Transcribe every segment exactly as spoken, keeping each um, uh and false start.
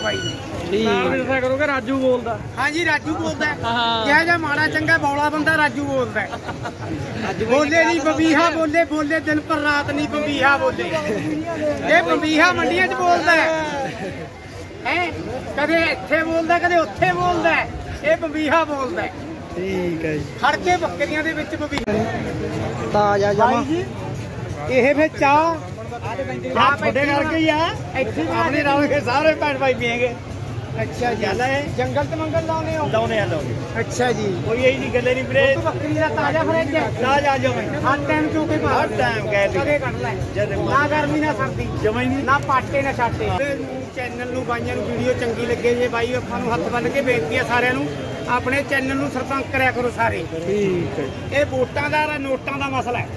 ਬਾਈ ਨੇ। ਦੱਸਿਆ ਕਰੋ ਕਿ ਰਾਜੂ ਬੋਲਦਾ। ਹਾਂਜੀ ਰਾਜੂ ਬੋਲਦਾ। ਕਿਹਾ ਜਾ ਮਾੜਾ ਚੰਗਾ ਬੌਲਾ ਬੰਦਾ ਰਾਜੂ ਬੋਲਦਾ। ਬੋਲੇ ਨਹੀਂ ਬੰਬੀਹਾ ਬੋਲੇ ਬੋਲੇ ਦਿਨ ਪਰ ਰਾਤ ਨਹੀਂ ਬੰਬੀਹਾ ਬੋਲੇ। ਇਹ ਬੰਬੀਹਾ ਮੰਡੀਆਂ 'ਚ ਬੋਲਦਾ ਹੈ, ਕਦੇ ਇੱਥੇ ਬੋਲਦਾ ਕਦੇ ਉੱਥੇ ਬੋਲਦਾ। ਇਹ ਬੰਬੀਹਾ ਬੋਲਦਾ। ਠੀਕ ਹੈ ਜੀ। ਖੜ ਕੇ ਬੱਕਰੀਆਂ ਦੇ ਵਿੱਚ ਬੰਬੀਹਾ ਤਾਜ਼ਾ ਜਮਾ। ਇਹ ਫਿਰ ਚਾਹ ਤੁਹਾਡੇ ਕਰਕੇ ਹੀ ਆ। ਇੱਥੇ ਆਪਣੇ ਰਲ ਕੇ ਸਾਰੇ ਭੈਣ ਭਾਈ ਪੀਏਗੇ। ਅੱਛਾ ਜੀ। ਜੰਗਲ ਤੇ ਮੰਗਲ ਲਾਉਨੇ ਹੋ? ਲਾਉਨੇ ਆ ਲਾਉਨੇ। ਅੱਛਾ ਜੀ। ਕੋਈ ਇਹੀ ਨਹੀਂ ਗੱਲੇ ਨਹੀਂ ਵੀਰੇ। ਬੱਕਰੀ ਦਾ ਤਾਜ਼ਾ ਫਰੇਜ ਹੈ। ਤਾਜ਼ਾ ਜਮਾ ਹਰ ਟਾਈਮ ਚੋਂ ਕੇ ਹਰ ਟਾਈਮ ਕਹਿ ਲਈ ਕਦੇ ਕੱਢ ਲੈ। ਨਾ ਗਰਮੀ ਨਾ ਸਰਦੀ ਜਮਾ ਹੀ ਨਹੀਂ। ਨਾ ਪਾਟੇ ਨਾ ਛਾਟੇ। ਚੈਨਲ ਨੂੰ ਬਾਈਆਂ ਨੂੰ ਵੀਡੀਓ ਚੰਗੀ ਲੱਗੇ ਜੇ ਬਾਈ ਆਪਾਂ ਨੂੰ ਹੱਥ ਬੰਨ ਕੇ ਬੇਨਤੀ ਆ ਸਾਰਿਆਂ ਨੂੰ ਆਪਣੇ ਚੈਨਲ ਨੂੰ ਸਰਪੰਚ ਕਰਿਆ ਕਰੋ ਸਾਰੇ। ਠੀਕ ਹੈ। ਇਹ ਵੋਟਾਂ ਦਾ ਨੋਟਾਂ ਦਾ ਮਸਲਾ ਹੈ।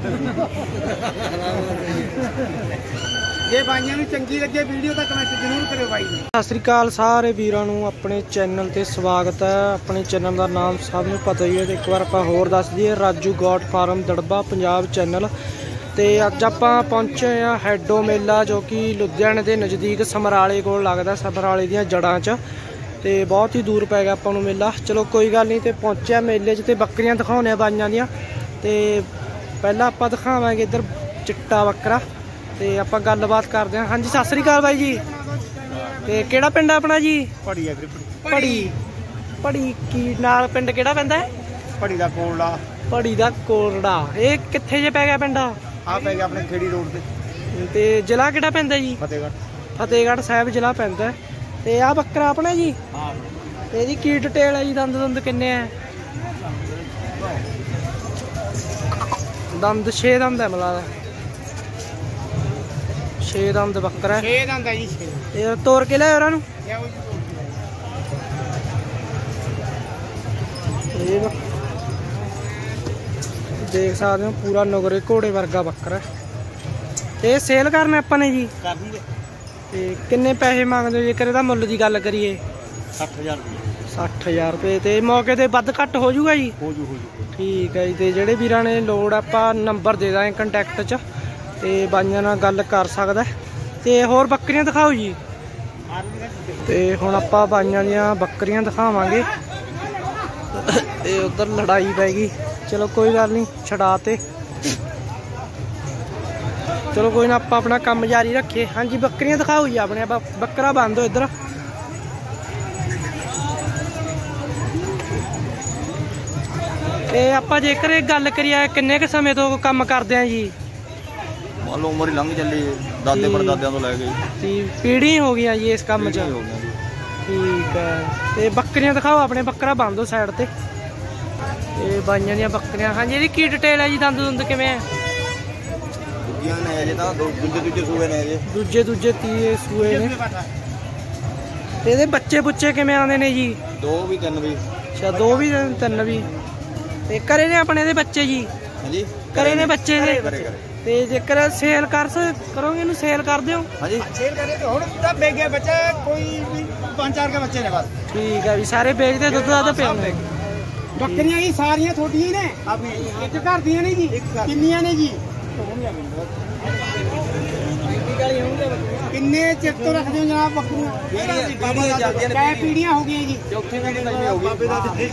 ਜੇ ਬਾਈਆਂ ਨੂੰ ਚੰਗੀ ਲੱਗੇ ਵੀਡੀਓ ਤਾਂ ਕਮੈਂਟ ਜ਼ਰੂਰ ਕਰਿਓ ਬਾਈ ਜੀ। ਸਤਿ ਸ੍ਰੀ ਅਕਾਲ ਸਾਰੇ ਵੀਰਾਂ ਨੂੰ ਆਪਣੇ ਚੈਨਲ ਤੇ ਸਵਾਗਤ ਹੈ। ਆਪਣੇ ਚੈਨਲ ਦਾ ਨਾਮ ਸਭ ਨੂੰ ਪਤਾ ਹੀ ਹੈ ਤੇ ਇੱਕ ਵਾਰ ਆਪਾਂ ਹੋਰ ਦੱਸ ਦਈਏ, Raju goat farm Darba Punjab channel. ਤੇ ਅੱਜ ਆਪਾਂ ਪਹੁੰਚੇ ਆ ਹੈਡੋ ਮੇਲਾ ਜੋ ਕਿ ਲੁਧਿਆਣੇ ਦੇ ਨਜ਼ਦੀਕ ਸਮਰਾਲੇ ਕੋਲ ਲੱਗਦਾ, ਸਮਰਾਲੇ ਦੀਆਂ ਜੜ੍ਹਾਂ 'ਚ। ਤੇ ਬਹੁਤ ਹੀ ਦੂਰ ਪੈ ਗਿਆ ਆਪਾਂ ਨੂੰ ਮੇਲਾ। ਚਲੋ ਕੋਈ ਗੱਲ ਨਹੀਂ। ਤੇ ਪਹੁੰਚਿਆ ਮੇਲੇ 'ਚ ਤੇ ਬੱਕਰੀਆਂ ਦਿਖਾਉਂਦੇ ਆ ਬਾਈਆਂ ਦੀਆਂ। ਤੇ ਪਹਿਲਾਂ ਆਪਾਂ ਦਿਖਾਵਾਂਗੇ ਇੱਧਰ ਚਿੱਟਾ ਬੱਕਰਾ ਤੇ ਆਪਾਂ ਗੱਲਬਾਤ ਕਰਦੇ ਹਾਂ। ਹਾਂਜੀ ਸਤਿ ਸ੍ਰੀ ਅਕਾਲ ਬਾਈ ਜੀ। ਤੇ ਕਿਹੜਾ ਪਿੰਡ ਆ ਆਪਣਾ ਜੀ? ਪੜੀ ਹੈ ਪੜੀ। ਪੜੀ ਕੀ ਨਾਲ ਪਿੰਡ ਕਿਹੜਾ ਪੈਂਦਾ ਹੈ? ਪੜੀ ਦਾ ਕੋਲੜਾ। ਪੜੀ ਦਾ ਕੋਲੜਾ। ਇਹ ਕਿੱਥੇ ਜੇ ਪੈ ਗਿਆ ਪਿੰਡ? ਆ ਪੈ ਗਿਆ ਆਪਣੇ ਖੇੜੀ ਰੋਡ ਤੇ। ਤੇ ਜ਼ਿਲ੍ਹਾ ਕਿਹੜਾ ਪੈਂਦਾ ਜੀ? ਫਤਿਹਗੜ੍ਹ। ਫਤਿਹਗੜ੍ਹ ਸਾਹਿਬ ਜ਼ਿਲ੍ਹਾ ਪੈਂਦਾ। ਤੇ ਆਹ ਬੱਕਰਾ ਆਪਣਾ ਜੀ? ਹਾਂ। ਤੇ ਇਹਦੀ ਕੀ ਡਿਟੇਲ ਹੈ ਜੀ? ਦੰਦ ਦੁੰਦ ਕਿੰਨੇ ਆ? ਦੰਦ ਛੇ ਦੰਦ ਹੈ ਮਤਲਬ। ਛੇ ਦੰਦ ਬੱਕਰਾ। ਛੇ ਦੰਦ ਹੈ ਜੀ। ਇਹ ਤੋੜ ਕੇ ਲਿਆ ਉਹਨਾਂ ਨੂੰ। ਇਹ ਦੇਖ ਸਕਦੇ ਹੋ ਪੂਰਾ ਨੁਗਰੇ ਘੋੜੇ ਵਰਗਾ ਬੱਕਰਾ। ਇਹ ਸੇਲ ਕਰਨਾ ਆਪਾਂ ਨੇ ਜੀ? ਤੇ ਕਿੰਨੇ ਪੈਸੇ ਮੰਗਦੇ ਹੋ ਜੇਕਰ ਇਹਦਾ ਮੁੱਲ ਦੀ ਗੱਲ ਕਰੀਏ? ਸੱਠ ਹਜ਼ਾਰ ਰੁਪਏ। ਸੱਠ ਹਜ਼ਾਰ ਰੁਪਏ। ਤੇ ਮੌਕੇ ਤੇ ਵੱਧ ਘੱਟ ਹੋ ਜਾਊਗਾ ਜੀ? ਹੋ ਜੂ ਹੋ ਜੂ। ਠੀਕ ਹੈ ਜੀ। ਤੇ ਜਿਹੜੇ ਵੀਰਾਂ ਨੇ ਲੋੜ ਆਪਾਂ ਨੰਬਰ ਦੇ ਦਾਂਗੇ ਕੰਟੈਕਟ 'ਚ ਤੇ ਬਾਈਆਂ ਨਾਲ ਗੱਲ ਕਰ ਸਕਦਾ। ਤੇ ਹੋਰ ਬੱਕਰੀਆਂ ਦਿਖਾਓ ਜੀ। ਤੇ ਹੁਣ ਆਪਾਂ ਬਾਈਆਂ ਦੀਆਂ ਬੱਕਰੀਆਂ ਦਿਖਾਵਾਂਗੇ। ਤੇ ਉਧਰ ਲੜਾਈ ਪੈ ਗਈ। ਚਲੋ ਕੋਈ ਗੱਲ ਨਹੀਂ, ਛਡਾ ਤੇ। ਚਲੋ ਕੋਈ ਨਾ, ਆਪਾਂ ਆਪਣਾ ਕੰਮ ਜਾਰੀ ਰੱਖੀਏ। ਹਾਂਜੀ ਬੱਕਰੀਆਂ ਦਿਖਾਓ ਜੀ ਆਪਣੇ। ਆਪਾਂ ਬੱਕਰਾ ਬੰਦ ਹੋ ਇੱਧਰ। ਤੇ ਆਪਾਂ ਜੇਕਰ ਇਹ ਗੱਲ ਕਰੀਏ ਕਿੰਨੇ ਕੁ ਸਮੇਂ ਤੋਂ ਕੰਮ ਕਰਦੇ ਆ ਜੀ? ਮੰਨ ਲਓ ਉਮਰ ਹੀ ਲੰਘ ਚੱਲੀ, ਦਾਦੇ ਪੜਦਾਦਿਆਂ ਤੋਂ ਲੈ ਕੇ ਤੇ ਪੀੜ੍ਹੀ ਹੋ ਗਈਆਂ ਜੀ ਇਸ ਕੰਮ 'ਚ। ਠੀਕ ਹੈ। ਤੇ ਬੱਕਰੀਆਂ ਦਿਖਾਓ ਆਪਣੇ। ਬੱਕਰਾ ਬੰਦ ਹੋ ਸਾਈਡ ਤੇ। ਤੇ ਬਾਈਆਂ ਦੀਆਂ ਬੱਕਰੀਆਂ। ਹਾਂਜੀ ਇਹਦੀ ਕੀ ਡਿਟੇਲ ਹੈ ਜੀ? ਦੰਦ ਦੁੰਦ ਕਿਵੇਂ ਹੈ? ਦੂਜੀਆਂ ਨੇ ਅਜੇ ਤਾਂ ਦੂਜੇ ਦੂਜੇ ਸੂਏ ਨੇ ਅਜੇ। ਦੂਜੇ ਦੂਜੇ ਤੀਏ ਸੂਏ ਨੇ। ਤੇ ਇਹਦੇ ਬੱਚੇ ਬੁੱਚੇ ਕਿਵੇਂ ਆਉਂਦੇ ਨੇ ਜੀ? ਦੋ ਵੀ ਤਿੰਨ ਵੀ। ਅੱਛਾ ਦੋ ਵੀ ਤਿੰਨ ਵੀ। ਤੇ ਕਰੇ ਨੇ ਆਪਣੇ ਇਹਦੇ ਬੱਚੇ ਜੀ? ਹਾਂਜੀ ਕਰੇ ਨੇ ਬੱਚੇ ਨੇ। ਕਰੇ ਕਰੇ। ਤੇ ਜੇਕਰ ਸੇਲ ਕਰ ਕਰੋਗੇ ਇਹਨੂੰ? ਸੇਲ ਕਰ ਦਿਓ? ਹਾਂਜੀ ਸੇਲ ਕਰੇ ਤੇ ਹੁਣ ਤਾਂ ਵੇਚ ਗਿਆ ਬੱਚਾ। ਕੋਈ ਵੀ ਪੰਜ ਚਾਰ ਕੇ ਬੱਚੇ ਨੇ ਬਸ। ਠੀਕ ਹੈ ਵੀ ਸਾਰੇ ਵੇਚਦੇ ਦੁੱਧ ਦਾ ਤਾਂ ਪਿਆ। ਬੱਕਰੀਆਂ ਜੀ ਸਾਰੀਆਂ ਤੁਹਾਡੀਆਂ ਹੀ ਨੇ? ਇੱਕ ਘਰ ਦੀਆਂ ਨੇ ਜੀ? ਕਿੰਨੀਆਂ ਨੇ ਜੀ? ਕਿੰਨੇ ਚਿਰ ਤੋਂ ਰੱਖਦੇ ਹੋ ਜਨਾਬ ਬੱਕਰੀਆਂ? ਕਿੰਨੇ ਪੀੜੀਆਂ ਹੋ ਗਈਆਂ ਜੀ? ਚੌਥੀ ਪੀੜੀ ਪੰਜਵੀਂ ਹੋ ਗਈ।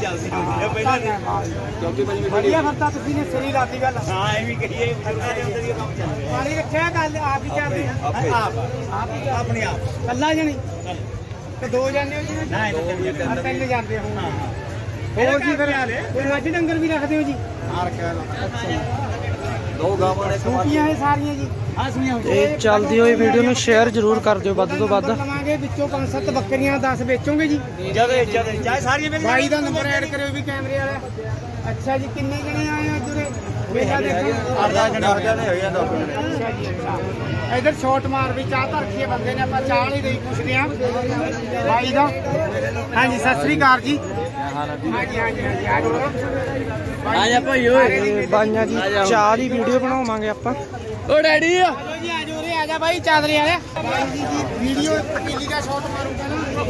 ਚੌਥੀ ਪੰਜਵੀਂ ਵਧੀਆ ਫਰਤਾ ਤੁਸੀਂ ਨੇ ਸਰੀ ਰਾਤੀ ਗੱਲ। ਹਾਂ ਐਵੇਂ ਕਹੀਏ ਬਜ਼ੁਰਗਾਂ ਦੇ ਅੰਦਰ ਹੀ ਕੰਮ ਚੱਲਦਾ। ਪਾਣੀ ਰੱਖਿਆ ਗੱਲ ਆਪ ਹੀ ਕਰਦੇ? ਆਪ ਆਪਣੀ ਆਪ ਕੱਲਾ ਜਣੀ ਤੇ ਦੋ ਜਾਣੇ ਹੋ ਜੀ? ਨਾ ਇਹ ਤਿੰਨ ਜਾਂਦੇ ਹੋ। ਹੋਰ ਜੀ ਫਿਰ ਕੋਈ ਮੱਝ ਡੰਗਰ ਵੀ ਰੱਖਦੇ ਹੋ ਜੀ? ਆ ਰੱਖਿਆ ਦੋ ਗਾਵਾਂ ਨੇ। ਸੂਪੀਆਂ ਇਹ ਸਾਰੀਆਂ ਜੀ? ਹਾਂ ਸੁਣੀਆਂ। ਤੇ ਚੱਲਦੀ ਹੋਈ ਵੀਡੀਓ ਨੂੰ ਸ਼ੇਅਰ ਜ਼ਰੂਰ ਕਰ ਦਿਓ ਵੱਧ ਤੋਂ ਵੱਧ। ਲਵਾਂਗੇ ਵਿੱਚੋਂ ਪੰਜ ਸੱਤ ਬੱਕਰੀਆਂ ਦਸ ਵੇਚੋਗੇ ਜੀ? ਜਦੇ ਜਦੇ ਚਾਹੇ ਸਾਰੀਆਂ ਵੇਚ। ਬਾਈ ਦਾ ਨੰਬਰ ਐਡ ਕਰਿਓ ਵੀ ਕੈਮਰੇ ਵਾਲਾ। ਅੱਛਾ ਜੀ ਕਿੰਨੇ ਜਣੇ ਆਏ ਹੋ ਇੱਧਰ ਮੇਲਾ ਦੇਖਣ? ਅੱਠ ਦਸ ਜਣੇ ਹੋਏ ਆ। ਅੱਛਾ ਜੀ ਅੱਛਾ। ਇੱਧਰ ਛੋਟ ਮਾਰ ਵੀ ਚਾਹ ਧਰਖੀਏ ਬੰਦੇ ਨੇ। ਆਪਾਂ ਚਾਹ ਲਈ ਰਹੀ ਪੁੱਛਦੇ ਆ ਬਾਈ ਦਾ। ਹਾਂਜੀ ਸਤਿ ਸ੍ਰੀ ਅਕਾਲ ਜੀ। ਹਾਂਜੀ ਹਾਂਜੀ ਹਾਂਜੀ ਆ ਜਾ ਭਾਈ ਓਏ। ਬਾਈਆਂ ਦੀ ਚਾਹ ਦੀ ਵੀਡੀਓ ਬਣਾਵਾਂਗੇ ਆਪਾਂ। ਓ ਡੈਡੀ ਆ ਜੀ ਆ ਜੋ ਰੇ ਆ ਜਾ ਬਾਈ ਚਾਦਰੇ ਵਾਲੇ। ਬਾਈ ਜੀ ਦੀ ਵੀਡੀਓ ਪੀਲੀ ਦਾ ਸ਼ਾਟ ਮਾਰੂਗਾ ਨਾ।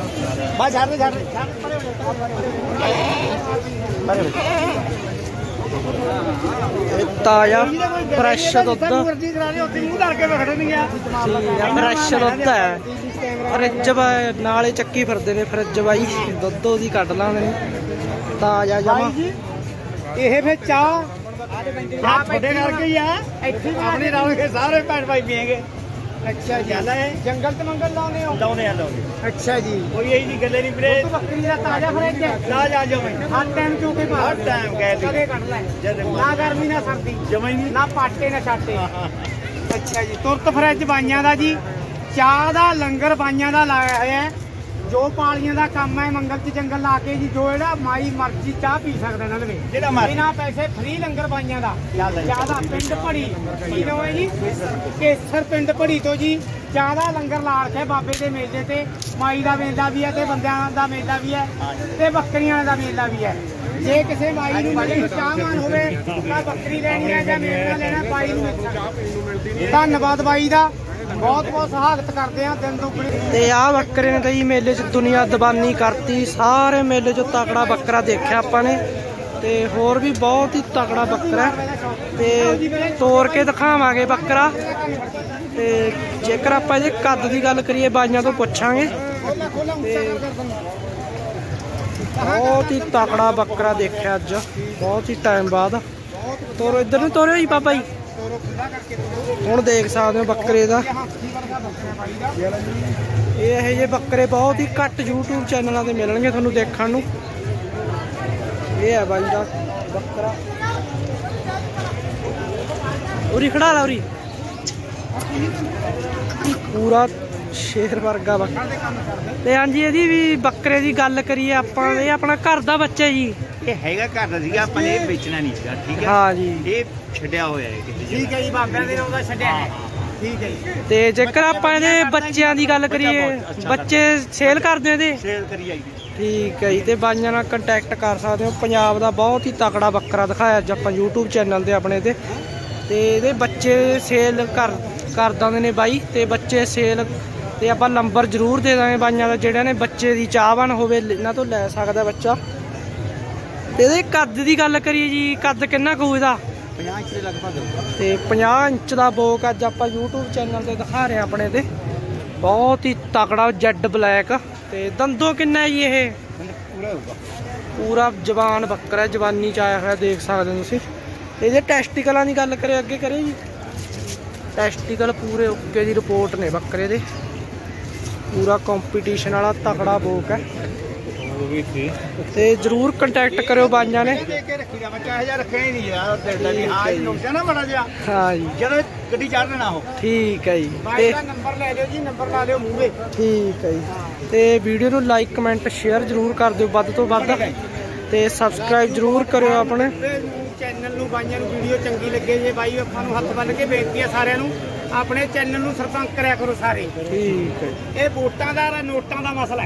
ਬਾ ਛੱਡ ਦੇ ਛੱਡ ਦੇ। ਇਹ ਤਾਜ਼ਾ ਫਰੈਸ਼ ਦੁੱਧ ਮਰਜ਼ੀ ਕਰਾ ਦੇ ਉੱਥੇ ਮੂੰਹ ਧਰ ਕੇ ਖੜੇ ਨਹੀਂ ਆ ਫਰੈਸ਼ ਦੁੱਧ ਹੈ। ਫਰਿੱਜ ਨਾਲੇ ਚੱਕੀ ਫਿਰਦੇ ਨੇ ਫਰਿੱਜ ਬਾਈ ਦੁੱਧ ਉਹਦੀ ਕੱਢ ਲਾਉਂਦੇ ਨੇ ਤਾਜ਼ਾ ਜਮਾ। ਇਹ ਫਿਰ ਚਾਹ ਚਾਹ ਤੁਹਾਡੇ ਕਰਕੇ ਹੀ ਆ ਇੱਥੇ ਆਪਣੇ ਰਲ ਕੇ ਸਾਰੇ ਭੈਣ ਭਾਈ ਪੀਏਗੇ। ਅੱਛਾ ਜੀ ਜੰਗਲ ਤੇ ਮੰਗਲ ਲਾਉਂਦੇ ਹੋ? ਲਾਉਂਦੇ ਆ ਲਾਉਂਦੇ। ਅੱਛਾ ਜੀ ਕੋਈ ਇਹੀ ਨਹੀਂ ਗੱਲੇ ਨਹੀਂ ਵੀਰੇ। ਬੱਕਰੀ ਦਾ ਤਾਜ਼ਾ ਫਰਿੱਜ ਹੈ ਤਾਜ਼ਾ ਜਮਾਂ ਹਰ ਟਾਈਮ ਚੋ ਕੇ ਹਰ ਟਾਈਮ ਕਹਿ ਦੇ ਕਦੇ ਕੱਢ ਲੈ ਨਾ ਗਰਮੀ ਨਾ ਸਰਦੀ ਜਮਾਂ ਹੀ ਨਹੀਂ ਨਾ ਪਾਟੇ ਨਾ ਛਾਟੇ। ਅੱਛਾ ਜੀ ਤੁਰਤ ਫਰਿੱਜ ਬਾਈਆਂ ਦਾ ਜੀ। ਚਾਹ ਦਾ ਲੰਗਰ ਬਾਈਆਂ ਦਾ ਲਾਇਆ ਹੋਇਆ ਹੈ। ਜੋ ਪਾਲੀਆਂ ਦਾ ਕੰਮ ਹੈ ਮੰਗਲ ਚ ਜੰਗਲ ਲਾ ਕੇ ਜੀ ਜੋ ਜਿਹੜਾ ਮਾਈ ਮਰਜ਼ੀ ਚਾਹ ਪੀ ਸਕਦਾ ਇਹਨਾਂ ਦੇ ਜਿਹੜਾ ਬਿਨਾਂ ਪੈਸੇ ਫ੍ਰੀ ਲੰਗਰ ਬਾਈਆਂ ਦਾ। ਚਾਹ ਦਾ ਪਿੰਡ ਭੜੀ ਕੀ ਨਾਮ ਹੈ ਜੀ? ਕੇਸਰ ਪਿੰਡ ਭੜੀ ਤੋਂ ਜੀ ਚਾਹ ਦਾ ਲੰਗਰ ਲਾ ਰੱਖਿਆ ਬਾਬੇ ਦੇ ਮੇਲੇ ਤੇ। ਮਾਈ ਦਾ ਮੇਲਾ ਵੀ ਹੈ ਤੇ ਬੰਦਿਆਂ ਦਾ ਮੇਲਾ ਵੀ ਹੈ ਤੇ ਬੱਕਰੀਆਂ ਦਾ ਮੇਲਾ ਵੀ ਹੈ। ਜੇ ਕਿਸੇ ਮਾਈ ਨੂੰ ਮਿਲੇ ਚਾਹਵਾਨ ਹੋਵੇ ਤਾਂ ਬੱਕਰੀ ਲੈਣੀ ਹੈ ਜਾਂ ਮੇਲਾ ਲੈਣਾ ਬਾਈ ਨੂੰ। ਧੰਨਵਾਦ ਬਾਈ ਦਾ ਬਹੁਤ ਬਹੁਤ ਸਹਾਗਤ ਕਰਦੇ ਆ ਦਿਨ ਦੁਗਣੀ। ਤੇ ਆਹ ਬੱਕਰੇ ਨੇ ਤਾਂ ਜੀ ਮੇਲੇ 'ਚ ਦੁਨੀਆ ਦੀਵਾਨੀ ਕਰਤੀ। ਸਾਰੇ ਮੇਲੇ 'ਚ ਤਕੜਾ ਬੱਕਰਾ ਦੇਖਿਆ ਆਪਾਂ ਨੇ ਤੇ ਹੋਰ ਵੀ ਬਹੁਤ ਹੀ ਤਕੜਾ ਬੱਕਰਾ ਤੇ ਤੋੜ ਕੇ ਦਿਖਾਵਾਂਗੇ ਬੱਕਰਾ। ਤੇ ਜੇਕਰ ਆਪਾਂ ਇਹਦੇ ਕੱਦ ਦੀ ਗੱਲ ਕਰੀਏ ਬਾਈਆਂ ਤੋਂ ਪੁੱਛਾਂਗੇ ਤੇ ਬਹੁਤ ਹੀ ਤਕੜਾ ਬੱਕਰਾ ਦੇਖਿਆ ਅੱਜ ਬਹੁਤ ਹੀ ਟਾਈਮ ਬਾਅਦ। ਤੋਰੋ ਇੱਧਰ ਨੂੰ ਤੋਰਿਓ ਜੀ ਬਾਬਾ ਜੀ। ਹੁਣ ਦੇਖ ਸਕਦੇ ਹੋ ਬੱਕਰੇ ਦਾ ਇਹ ਇਹੋ ਜਿਹੇ ਬੱਕਰੇ ਬਹੁਤ ਹੀ ਘੱਟ YouTube ਚੈਨਲਾਂ ਤੇ ਮਿਲਣਗੇ ਤੁਹਾਨੂੰ ਦੇਖਣ ਨੂੰ। ਇਹ ਹੈ ਬਾਈ ਦਾ ਬੱਕਰਾ ਉਰੀ ਖੜਾ ਲਾ ਉਰੀ ਪੂਰਾ ਸ਼ੇਰ ਵਰਗਾ ਬੱਕਰਾ। ਤੇ ਹਾਂਜੀ ਇਹਦੀ ਵੀ ਬੱਕਰੇ ਦੀ ਗੱਲ ਕਰੀਏ ਆਪਾਂ ਇਹ ਆਪਣਾ ਘਰ ਦਾ ਬੱਚਾ ਜੀ। ਇਹ ਹੈਗਾ ਘਰ ਦਾ ਸੀਗਾ ਆਪਾਂ ਨੇ ਇਹ ਵੇਚਣਾ ਨਹੀਂ ਸੀਗਾ ਠੀਕ ਹੈ। ਹਾਂ ਜੀ ਇਹ ਛੱਡਿਆ ਹੋਇਆ ਹੈ ਕਿਸੇ ਜਗ੍ਹਾ। ਠੀਕ ਹੈ ਜੀ ਬਾਬਿਆਂ ਦੇ ਉਹਦਾ ਛੱਡਿਆ ਹੈ। ਠੀਕ ਹੈ ਜੀ ਤੇ ਜੇਕਰ ਆਪਾਂ ਇਹਦੇ ਬੱਚਿਆਂ ਦੀ ਗੱਲ ਕਰੀਏ ਬੱਚੇ ਸੇਲ ਕਰਦੇ ਆ ਇਹਦੇ ਸੇਲ ਕਰੀ ਆਈ। ਠੀਕ ਹੈ ਜੀ ਤੇ ਬਾਈਆਂ ਨਾਲ ਕੰਟੈਕਟ ਕਰ ਸਕਦੇ ਹੋ। ਪੰਜਾਬ ਦਾ ਬਹੁਤ ਹੀ ਤਕੜਾ ਬੱਕਰਾ ਦਿਖਾਇਆ ਅੱਜ ਆਪਾਂ YouTube ਚੈਨਲ ਤੇ ਆਪਣੇ ਤੇ ਤੇ ਇਹਦੇ ਬੱਚੇ ਸੇਲ ਕਰ ਕਰ ਦਿੰਦੇ ਨੇ ਬਾਈ ਤੇ ਬੱਚੇ ਸੇਲ ਤੇ ਆਪਾਂ ਨੰਬਰ ਜ਼ਰੂਰ ਦੇ ਦਾਂਗੇ ਬਾਈਆਂ ਦਾ ਜਿਹੜਿਆਂ ਨੇ ਬੱਚੇ ਦੀ ਚਾਹਵਾਨ ਹੋਵੇ ਇਹਨਾਂ ਤੋਂ ਲੈ ਸਕਦਾ ਬੱਚਾ। ਤੇ ਇਹਦੇ ਕੱਦ ਦੀ ਗੱਲ ਕਰੀਏ ਜੀ ਕੱਦ ਕਿੰਨਾ ਕੁ ਇਹਦਾ? ਪੰਜਾਹ ਇੰਚ ਦੇ ਲਗਭਗ ਤੇ ਪੰਜਾਹ ਇੰਚ ਦਾ ਬੋਕ ਅੱਜ ਆਪਾਂ YouTube ਚੈਨਲ ਤੇ ਦਿਖਾ ਰਹੇ ਆਪਣੇ ਤੇ ਬਹੁਤ ਹੀ ਤਕੜਾ ਜੈਡ ਬਲੈਕ। ਤੇ ਦੰਦੋਂ ਕਿੰਨਾ ਜੀ ਇਹ? ਪੂਰਾ ਹੋਊਗਾ ਪੂਰਾ ਜਵਾਨ ਬੱਕਰਾ ਜਵਾਨੀ ਚ ਆਇਆ ਹੋਇਆ ਦੇਖ ਸਕਦੇ ਹੋ ਤੁਸੀਂ। ਇਹਦੇ ਟੈਸਟੀਕਲਾਂ ਦੀ ਗੱਲ ਕਰੇ ਅੱਗੇ ਕਰੇ ਜੀ ਟੈਸਟੀਕਲ ਪੂਰੇ ਓਕੇ ਦੀ ਰਿਪੋਰਟ ਨੇ ਬੱਕਰੇ ਦੇ। ਪੂਰਾ ਕੰਪੀਟੀਸ਼ਨ ਵਾਲਾ ਤਕੜਾ ਬੋਕ ਹੈ ਤੇ ਜਰੂਰ ਕੰਟੈਕਟ ਕਰਿਓ ਬਾਈਆਂ ਨੇ। ਹਾਂ ਜੀ ਜਦੋਂ ਗੱਡੀ ਚੜ੍ਹਨ ਨਾ ਹੋ। ਠੀਕ ਹੈ ਜੀ ਬਾਈ ਦਾ ਨੰਬਰ ਲੈ ਲਿਓ ਜੀ ਨੰਬਰ ਲਾ ਲਿਓ ਮੂਹਰੇ। ਠੀਕ ਹੈ ਜੀ ਤੇ ਵੀਡੀਓ ਨੂੰ ਲਾਈਕ ਕਮੈਂਟ ਸ਼ੇਅਰ ਜਰੂਰ ਕਰ ਦਿਓ ਵੱਧ ਤੋਂ ਵੱਧ ਤੇ ਸਬਸਕ੍ਰਾਈਬ ਜਰੂਰ ਕਰਿਓ ਆਪਣੇ ਚੈਨਲ ਨੂੰ। ਬਾਈਆਂ ਨੂੰ ਵੀਡੀਓ ਚੰਗੀ ਲੱਗੇ ਜੇ ਬਾਈ ਆਪਾਂ ਨੂੰ ਹੱਥ ਬੰਨ ਕੇ ਬੇਨਤੀ ਹੈ ਸਾਰਿਆਂ ਨੂੰ ਆਪਣੇ ਚੈਨਲ ਨੂੰ ਸਰਪੰਚ ਕਰਿਆ ਕਰੋ ਸਾਰੇ। ਠੀਕ ਹੈ ਇਹ ਵੋਟਾਂ ਦਾ ਨੋਟਾਂ ਦਾ ਮਸਲਾ ਹੈ।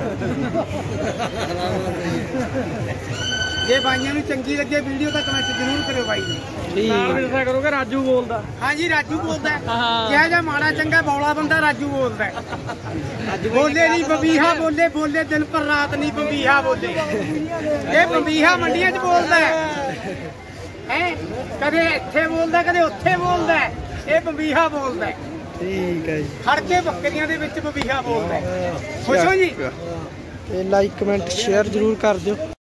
ਜੇ ਬਾਈਆਂ ਨੂੰ ਚੰਗੀ ਲੱਗੇ ਵੀਡੀਓ ਤਾਂ ਕਮੈਂਟ ਜ਼ਰੂਰ ਕਰਿਓ ਬਾਈ ਜੀ। ਠੀਕ ਦੱਸਿਆ ਕਰੋਗੇ ਰਾਜੂ ਬੋਲਦਾ। ਹਾਂਜੀ ਰਾਜੂ ਬੋਲਦਾ ਜਿਹੜਾ ਜਿਹਾ ਮਾੜਾ ਚੰਗਾ ਬੌਲਾ ਬੰਦਾ ਰਾਜੂ ਬੋਲਦਾ। ਬੋਲੇ ਨਹੀਂ ਬੰਬੀਹਾ ਬੋਲੇ ਬੋਲੇ ਦਿਨ ਪਰ ਰਾਤ ਨਹੀਂ ਬੰਬੀਹਾ ਬੋਲੇ। ਇਹ ਬੰਬੀਹਾ ਮੰਡੀਆਂ 'ਚ ਬੋਲਦਾ ਹੈ ਕਦੇ ਇੱਥੇ ਬੋਲਦਾ ਕਦੇ ਉੱਥੇ ਬੋਲਦਾ। ਇਹ ਬੰਬੀਹਾ ਬੋਲਦਾ। ਠੀਕ ਹੈ ਜੀ ਖੜ ਕੇ ਬੱਕਰੀਆਂ ਦੇ ਵਿੱਚ ਬੰਬੀਹਾ ਬੋਲਦਾ। ਖੁਸ਼ ਹੋ ਜੀ ਤੇ ਲਾਈਕ ਕਮੈਂਟ ਸ਼ੇਅਰ ਜਰੂਰ ਕਰ ਦਿਓ।